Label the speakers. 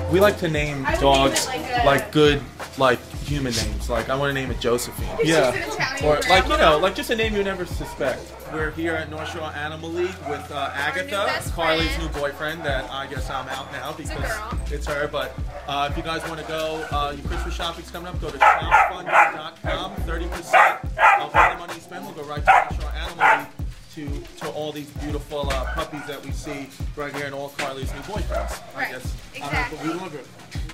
Speaker 1: We like to name dogs like good, like human names. Like I want to name it Josephine. Yeah. Or like, you know, like just a name you never suspect. We're here at North Shore Animal League with Agatha, Carly's new boyfriend. That I guess I'm out now because it's her. But if you guys want to go, your Christmas shopping's coming up. Go to shopfund.com. 30% of all the money you spend will go right to North Shore Animal League. To all these beautiful puppies that we see right here and all Carly's new boyfriends.
Speaker 2: Right.
Speaker 1: I guess.
Speaker 2: Exactly.
Speaker 1: We love her.